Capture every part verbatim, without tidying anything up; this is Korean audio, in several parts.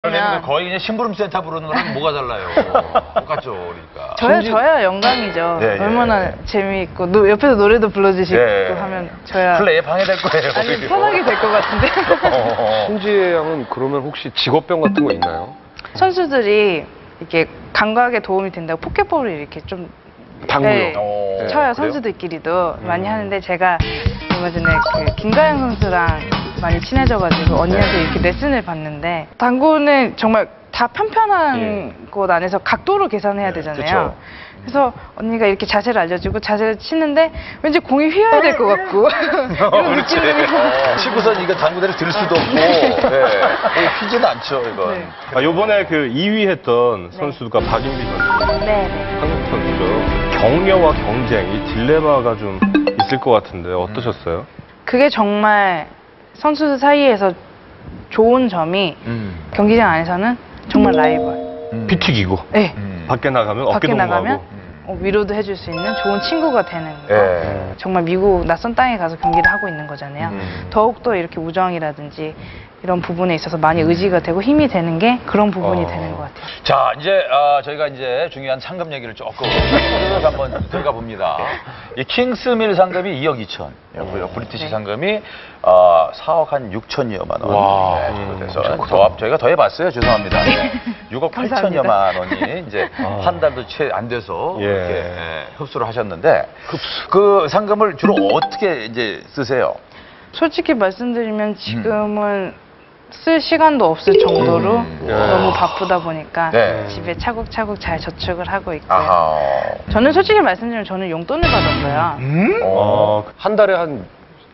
그러면 거의 그냥 심부름센터 부르는 거랑 뭐가 달라요? 똑같죠, 그러니까. 저야 심지... 저야 영광이죠. 네, 네. 얼마나 재미있고 노, 옆에서 노래도 불러주시고 네. 하면 저야 플레이에 방해될 거예요. 아니 편하게 될 것 같은데. 신지혜 양은 그러면 혹시 직업병 같은 거 있나요? 선수들이 이렇게 감각에 도움이 된다고 포켓볼을 이렇게 좀 당구요. 네, 어, 쳐요. 그래요? 선수들끼리도 음. 많이 하는데 제가 얼마 전에 그 김가영 선수랑 많이 친해져가지고 언니한테 네. 이렇게 레슨을 받는데 당구는 정말 다 편편한 예. 곳 안에서 각도로 계산해야 되잖아요. 그쵸. 그래서 언니가 이렇게 자세를 알려주고 자세를 치는데 왠지 공이 휘어야 될 것 같고 이런 느낌들이 어, 치고선 이거 당구대를 들 수도 없고 네. 휘지는 않죠, 이건. 네. 아, 요번에 그 이 위 했던 선수가 박인비 선수, 네, 네. 한국 선수죠. 격려와 경쟁, 이 딜레마가 좀 있을 것 같은데 어떠셨어요? 그게 정말 선수들 사이에서 좋은 점이 음. 경기장 안에서는 정말 라이벌. 음. 피 튀기고 네. 음. 밖에 나가면 어깨 밖에 동무하고. 나가면 어, 위로도 해줄 수 있는 좋은 친구가 되는 거. 예. 정말 미국 낯선 땅에 가서 경기를 하고 있는 거잖아요. 음. 더욱더 이렇게 우정이라든지 이런 부분에 있어서 많이 의지가 되고 힘이 되는 게 그런 부분이 어. 되는 것 같아요. 자, 이제 아, 저희가 이제 중요한 상금 얘기를 조금 그래서 한번 들어가 봅니다. 이 킹스밀 상금이 이억 이천이었고요. 브리티시 네. 상금이 어, 사억 한 육천여만 원. 와. 네, 음, 그래서 더, 저희가 더 해봤어요. 죄송합니다. 네. 육억 감사합니다. 팔천여만 원이 이제 아. 한 달도 채 안 돼서 예. 이렇게 예, 흡수를 하셨는데 그 상금을 주로 어떻게 이제 쓰세요? 솔직히 말씀드리면 지금은 쓸 시간도 없을 정도로 음. 너무 바쁘다 보니까 네. 집에 차곡차곡 잘 저축을 하고 있고요. 아하. 저는 솔직히 말씀드리면 저는 용돈을 받았어요. 어, 한 달에 한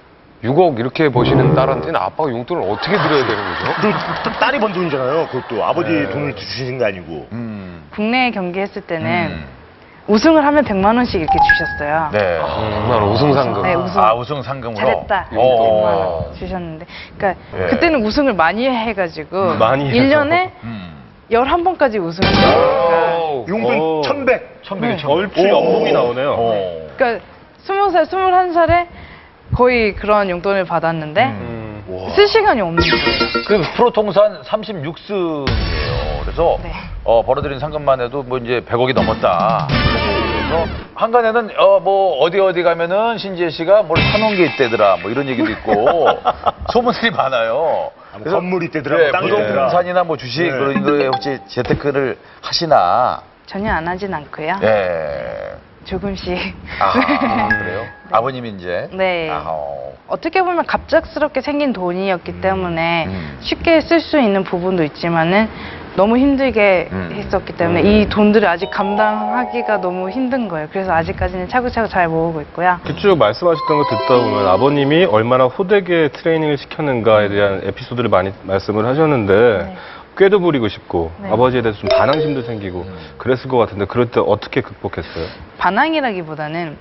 육억 이렇게 버시는 딸한테는 아빠가 용돈을 어떻게 드려야 되는 거죠? 그 딸이 번 돈이잖아요. 그것도 아버지 네. 돈을 주시는 게 아니고. 음. 국내에 경기했을 때는 음. 우승을 하면 백만 원씩 이렇게 주셨어요. 네. 정말 우승 상금. 네, 우승. 아, 우승 상금으로? 잘했다. 오. 백만 원 주셨는데. 그러니까 예. 그때는 우승을 많이 해가지고 많이 해서. 일 년에 음. 열한 번까지 우승을 했으니까. 용돈 오. 천백. 천백이 천백. 얼추 연봉이 나오네요. 오. 그러니까 스무 살, 스물한 살에 거의 그런 용돈을 받았는데 음. 쓸 시간이 없는 거예요. 그 프로 통산 삼십육 승이에요. 그래서 네. 어, 벌어들인 상금만 해도 뭐 이제 백억이 넘었다. 그래서 한간에는 어, 뭐 어디 어디 가면은 신지혜 씨가 뭘 사놓은 게 있대더라. 뭐 이런 얘기도 있고 소문들이 많아요. 아, 뭐 건물이 있대더라, 네, 뭐 땅이 있대더라. 부동산이나 뭐 주식 네. 그런 거에 혹시 재테크를 하시나? 전혀 안 하진 않고요. 예. 조금씩. 아, 그래요? 아버님이 이제? 네. 아하. 어. 어떻게 보면 갑작스럽게 생긴 돈이었기 때문에 음. 쉽게 쓸 수 있는 부분도 있지만은 너무 힘들게 음. 했었기 때문에 이 돈들을 아직 감당하기가 너무 힘든 거예요. 그래서 아직까지는 차근차근 잘 모으고 있고요. 쭉 말씀하셨던 거 듣다 보면 아버님이 얼마나 호되게 트레이닝을 시켰는가에 대한 에피소드를 많이 말씀을 하셨는데 네. 꾀도 부리고 싶고 네. 아버지에 대해서 좀 반항심도 생기고 음. 그랬을 것 같은데 그럴 때 어떻게 극복했어요? 반항이라기보다는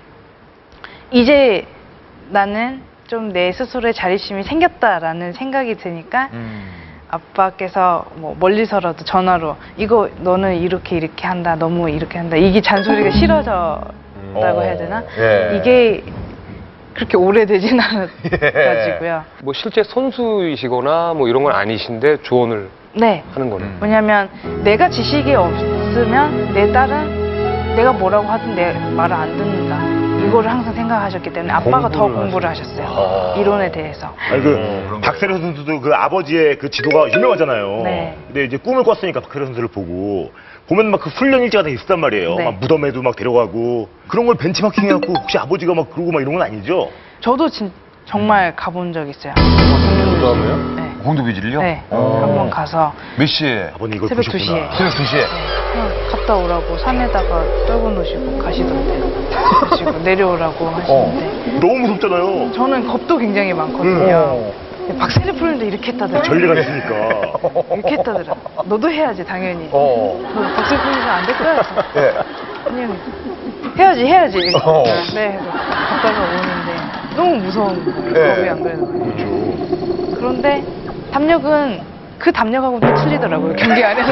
이제 나는 좀 내 스스로의 자립심이 생겼다라는 생각이 드니까 음. 아빠께서 뭐 멀리서라도 전화로 이거 너는 이렇게 이렇게 한다 너무 이렇게 한다 이게 잔소리가 싫어졌다고 해야 되나? 예. 이게 그렇게 오래되진 않아가지고요. 뭐 실제 선수이시거나 뭐 이런 건 아니신데 조언을 네. 하는 거네. 음. 왜냐면 내가 지식이 없으면 내 딸은 내가 뭐라고 하든 내 말을 안 듣는다. 이거를 항상 생각하셨기 때문에 아빠가 더 공부를 공부를 하셨어요. 아. 이론에 대해서. 아니 그 그런 박세려 선수도 그 아버지의 그 지도가 유명하잖아요. 네. 근데 이제 꿈을 꿨으니까 박세려 선수를 보고 보면 막 그 훈련 일지가 다 있었단 말이에요. 네. 막 무덤에도 막 데려가고 그런 걸 벤치마킹 해갖고 혹시 아버지가 막 그러고 막 이런 건 아니죠? 저도 진, 정말 가본 적 있어요. 그다음에요? 네. 공두비질이요? 네. 어. 한번 가서 몇 시에? 아버님 이거 새벽 보셨구나. 두 시에. 새벽 두 시에? 그냥 갔다 오라고 산에다가 떨궈 놓으시고 가시던데. 그러시고 내려오라고 하시는데. 너무 무섭잖아요. 저는 겁도 굉장히 많거든요. 근데 박세리 프로님도 이렇게 했다더라. 전례가 있으니까. 이렇게 했다더라. 너도 해야지 당연히. 어. 그 박세리 프로님은 안 될 거야. 예. 그냥 해야지 해야지. 어. 네. 해서 갔다가 오는데 너무 무서운 거예요. 네. 겁이 안 그래도. 그런데 담력은 그 담력하고 또 틀리더라고요. 경기 안에서.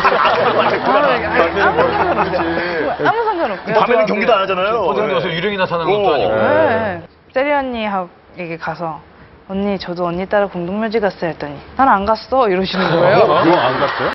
아무 상관없어요. 아무 상관없고요. 밤에는 경기도 안 하잖아요. 포장에 와서 유령이 나타나는 것도 어. 아니고. 네. 세리 언니에게 가서 언니 저도 언니 따라 공동묘지 갔어요 했더니 난 안 갔어 이러시는 거예요. 그거 안 갔어요?